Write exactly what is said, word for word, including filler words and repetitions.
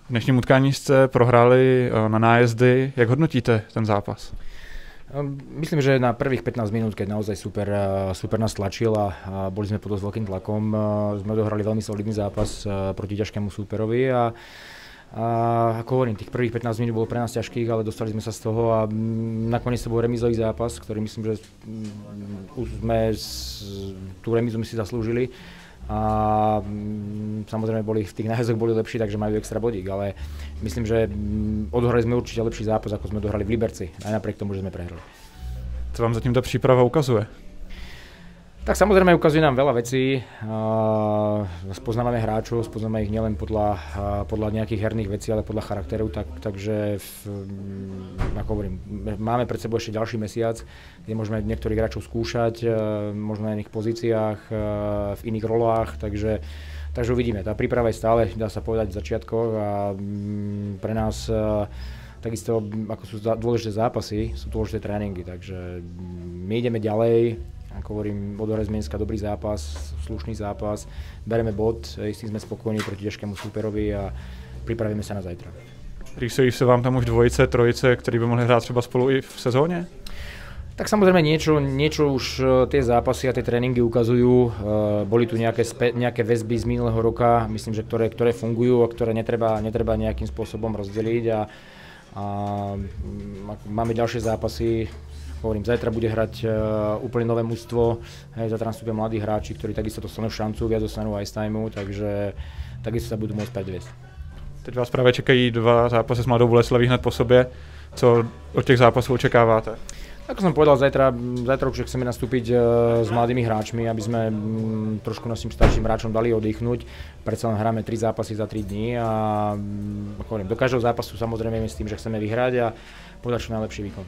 V dnešním utkání jste prohráli na nájezdy. Jak hodnotíte ten zápas? Myslím, že na prvých pätnásť minút, keď naozaj super, super nás tlačil a, a boli sme pod dosť veľkým tlakom, sme odohrali veľmi solidný zápas proti ťažkému súperovi a, a ako hovorím, tých prvých pätnásť minút bolo pre nás ťažkých, ale dostali sme sa z toho a nakoniec to bol remízový zápas, ktorý myslím, že sme tú remízu si zaslúžili. A samozrejme boli, v tých nájazdoch boli lepší, takže majú extra bodík, ale myslím, že odohrali sme určite lepší zápas, ako sme odohrali v Liberci, aj napriek tomu, že sme prehrali. Co vám zatím tá príprava ukazuje? Tak samozrejme ukazuje nám veľa vecí, spoznávame hráčov, spoznávame ich nielen podľa, podľa nejakých herných vecí, ale podľa charakteru, tak, takže v, ako hovorím, máme pred sebou ešte ďalší mesiac, kde môžeme niektorých hráčov skúšať, možno na iných pozíciách, v iných rolách, takže, takže uvidíme. Tá príprava je stále, dá sa povedať, v začiatkoch a pre nás takisto, ako sú dôležité zápasy, sú dôležité tréningy, takže my ideme ďalej. Ako hovorím, odohrali sme dneska dobrý zápas, slušný zápas, bereme bod, istí sme spokojní proti ťažkému súperovi a pripravíme sa na zajtra. Rýsují se vám tam už dvojice, trojice, ktorí by mohli hrát třeba spolu i v sezóně? Tak samozrejme niečo, niečo už tie zápasy a tie tréningy ukazujú. Boli tu nejaké, spe, nejaké väzby z minulého roka, myslím, že ktoré, ktoré fungujú a ktoré netreba, netreba nejakým spôsobom rozdeliť. A, a máme ďalšie zápasy. Hovorím, zajtra bude hrať uh, úplne nové mužstvo, hej, zajtra nastúpia mladí hráči, ktorí takisto dostanú šancu, viac dostanú ice timeu, takže takisto sa budú môcť predviesť. Teď vás právě čekají dva zápasy s Mladou Boleslaví hned po sobě. Co od těch zápasů očekáváte? Ako som povedal, zajtra, zajtra určite chceme nastúpiť uh, s mladými hráčmi, aby sme um, trošku našim starším hráčom dali oddychnúť. Predsa len hráme tri zápasy za tri dní a um, ako hovorím, do každého zápasu samozrejme s tým, že chceme vyhrať a podať čo najlepší výkon.